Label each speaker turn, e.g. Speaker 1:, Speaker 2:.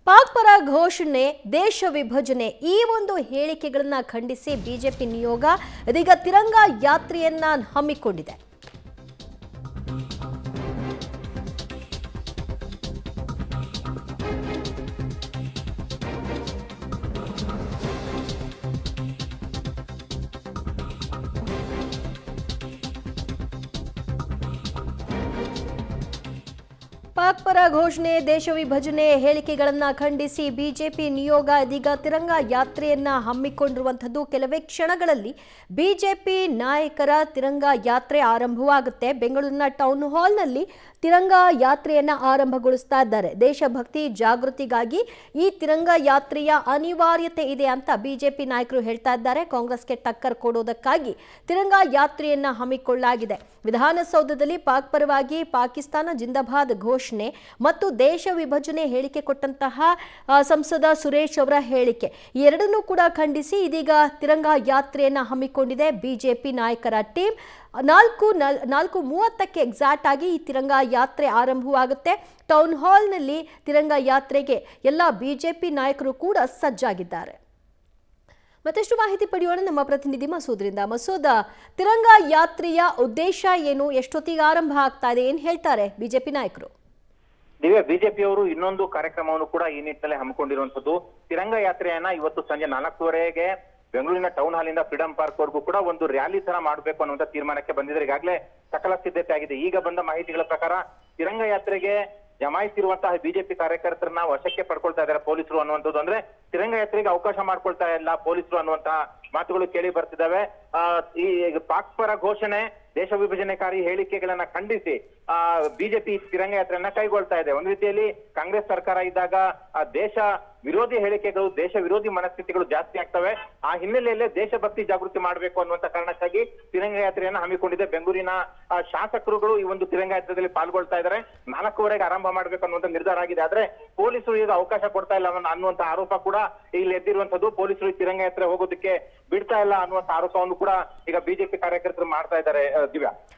Speaker 1: ಪಾಕ್ ಪರ ಘೋಷಣೆ, ದೇಶ ವಿಭಜನೆ ಈ ಒಂದು ಹೇಳಿಕೆಗಳನ್ನು ಖಂಡಿಸಿ ಬಿಜೆಪಿ ನಿಯೋಗ ಇದೀಗ ತಿರಂಗ ಯಾತ್ರೆಯನ್ನ ಹಮ್ಮಿಕೊಂಡಿದೆ. ಪಾಕ್ ಪರ ಘೋಷಣೆ, ದೇಶ ವಿಭಜನೆ ಹೇಳಿಕೆಗಳನ್ನು ಖಂಡಿಸಿ ಬಿಜೆಪಿ ನಿಯೋಗ ಇದೀಗ ತಿರಂಗ ಯಾತ್ರೆಯನ್ನ ಹಮ್ಮಿಕೊಂಡಿರುವಂಥದ್ದು. ಕೆಲವೇ ಕ್ಷಣಗಳಲ್ಲಿ ಬಿಜೆಪಿ ನಾಯಕರ ತಿರಂಗ ಯಾತ್ರೆ ಆರಂಭವಾಗುತ್ತೆ. ಬೆಂಗಳೂರಿನ ಟೌನ್ ಹಾಲ್ನಲ್ಲಿ ತಿರಂಗ ಯಾತ್ರೆಯನ್ನ ಆರಂಭಗೊಳಿಸ್ತಾ ಇದ್ದಾರೆ. ದೇಶಭಕ್ತಿ ಜಾಗೃತಿಗಾಗಿ ಈ ತಿರಂಗ ಯಾತ್ರೆಯ ಅನಿವಾರ್ಯತೆ ಇದೆ ಅಂತ ಬಿಜೆಪಿ ನಾಯಕರು ಹೇಳ್ತಾ ಇದ್ದಾರೆ. ಕಾಂಗ್ರೆಸ್ಗೆ ಟಕ್ಕರ್ ಕೊಡೋದಕ್ಕಾಗಿ ತಿರಂಗ ಯಾತ್ರೆಯನ್ನ ಹಮ್ಮಿಕೊಳ್ಳಲಾಗಿದೆ. ವಿಧಾನಸೌಧದಲ್ಲಿ ಪಾಕ್ ಪರವಾಗಿ ಪಾಕಿಸ್ತಾನ ಜಿಂದಾಬಾದ್ ಘೋಷಣೆ ಮತ್ತು ದೇಶ ವಿಭಜನೆ ಹೇಳಿಕೆ ಕೊಟ್ಟಂತಹ ಸಂಸದ ಸುರೇಶ್ ಅವರ ಹೇಳಿಕೆ ಈ ಎರಡನ್ನೂ ಕೂಡ ಖಂಡಿಸಿ ಇದೀಗ ತಿರಂಗ ಯಾತ್ರೆಯನ್ನ ಹಮ್ಮಿಕೊಂಡಿದೆ ಬಿಜೆಪಿ ನಾಯಕರ ಟೀಮ್. 4:30ಕ್ಕೆ ಎಕ್ಸಾಕ್ಟ್ ಆಗಿ ಈ ತಿರಂಗ ಯಾತ್ರೆ ಆರಂಭವಾಗುತ್ತೆ. ಟೌನ್ ಹಾಲ್ನಲ್ಲಿ ತಿರಂಗ ಯಾತ್ರೆಗೆ ಎಲ್ಲ ಬಿಜೆಪಿ ನಾಯಕರು ಕೂಡ ಸಜ್ಜಾಗಿದ್ದಾರೆ. ಮತ್ತಷ್ಟು ಮಾಹಿತಿ ಪಡೆಯೋಣ ನಮ್ಮ ಪ್ರತಿನಿಧಿ ಮಸೂದ್ರಿಂದ. ಮಸೂದ್, ತಿರಂಗ ಯಾತ್ರೆಯ ಉದ್ದೇಶ ಏನು, ಎಷ್ಟೊತ್ತಿಗೆ ಆರಂಭ ಆಗ್ತಾ ಇದೆ, ಏನ್ ಹೇಳ್ತಾರೆ ಬಿಜೆಪಿ ನಾಯಕರು?
Speaker 2: ದಿವ್ಯ, ಬಿಜೆಪಿಯವರು ಇನ್ನೊಂದು ಕಾರ್ಯಕ್ರಮವನ್ನು ಕೂಡ ಈ ನಿಟ್ಟಿನಲ್ಲಿ ಹಮ್ಮಿಕೊಂಡಿರುವಂತದ್ದು. ತಿರಂಗ ಯಾತ್ರೆಯನ್ನ ಇವತ್ತು ಸಂಜೆ 4:15ಗೆ ಬೆಂಗಳೂರಿನ ಟೌನ್ ಹಾಲಿಂದ ಫ್ರೀಡಂ ಪಾರ್ಕ್ ವರೆಗೂ ಕೂಡ ಒಂದು ರ್ಯಾಲಿ ತರ ಮಾಡಬೇಕು ಅನ್ನುವಂತ ತೀರ್ಮಾನಕ್ಕೆ ಬಂದಿದ್ದಾರೆ. ಈಗಾಗಲೇ ಸಕಲ ಸಿದ್ಧತೆ ಆಗಿದೆ. ಈಗ ಬಂದ ಮಾಹಿತಿಗಳ ಪ್ರಕಾರ ತಿರಂಗ ಯಾತ್ರೆಗೆ ಜಮಾಯಿಸಿರುವಂತಹ ಬಿಜೆಪಿ ಕಾರ್ಯಕರ್ತರನ್ನ ವಶಕ್ಕೆ ಪಡ್ಕೊಳ್ತಾ ಇದ್ದಾರೆ ಪೊಲೀಸರು ಅನ್ನುವಂಥದ್ದು. ಅಂದ್ರೆ ತಿರಂಗ ಯಾತ್ರೆಗೆ ಅವಕಾಶ ಮಾಡ್ಕೊಳ್ತಾ ಇಲ್ಲ ಪೊಲೀಸರು ಅನ್ನುವಂತಹ ಮಾತುಗಳು ಕೇಳಿ ಬರ್ತಿದ್ದಾವೆ. ಈ ಪಾಕ್ ಪರ ಘೋಷಣೆ, ದೇಶ ವಿಭಜನೆಕಾರಿ ಹೇಳಿಕೆಗಳನ್ನ ಖಂಡಿಸಿ ಬಿಜೆಪಿ ತಿರಂಗ ಯಾತ್ರೆಯನ್ನ ಕೈಗೊಳ್ತಾ ಇದೆ. ಒಂದ್ ರೀತಿಯಲ್ಲಿ ಕಾಂಗ್ರೆಸ್ ಸರ್ಕಾರ ಇದ್ದಾಗ ದೇಶ ವಿರೋಧಿ ಹೇಳಿಕೆಗಳು, ದೇಶ ವಿರೋಧಿ ಮನಸ್ಥಿತಿಗಳು ಜಾಸ್ತಿ ಆಗ್ತವೆ. ಆ ಹಿನ್ನೆಲೆಯಲ್ಲೇ ದೇಶಭಕ್ತಿ ಜಾಗೃತಿ ಮಾಡಬೇಕು ಅನ್ನುವಂತ ಕಾರಣಕ್ಕಾಗಿ ತಿರಂಗ ಯಾತ್ರೆಯನ್ನ ಹಮ್ಮಿಕೊಂಡಿದೆ. ಬೆಂಗಳೂರಿನ ಶಾಸಕರುಗಳು ಈ ಒಂದು ತಿರಂಗ ಯಾತ್ರೆಯಲ್ಲಿ ಪಾಲ್ಗೊಳ್ತಾ ಇದ್ದಾರೆ. 4:15ಕ್ಕೆ ಆರಂಭ ಮಾಡ್ಬೇಕು ಅನ್ನುವಂತ ನಿರ್ಧಾರ ಆಗಿದೆ. ಆದ್ರೆ ಪೊಲೀಸರು ಈಗ ಅವಕಾಶ ಕೊಡ್ತಾ ಇಲ್ಲ ಅನ್ನುವಂತ ಆರೋಪ ಕೂಡ ಇಲ್ಲಿ ಎದ್ದಿರುವಂತದ್ದು. ಪೊಲೀಸರು ತಿರಂಗ ಯಾತ್ರೆ ಹೋಗೋದಕ್ಕೆ ಬಿಡ್ತಾ ಇಲ್ಲ ಅನ್ನುವಂತ ಆರೋಪವನ್ನು ಕೂಡ ಈಗ ಬಿಜೆಪಿ ಕಾರ್ಯಕರ್ತರು ಮಾಡ್ತಾ ಇದ್ದಾರೆ. ದಿವ್ಯಾ.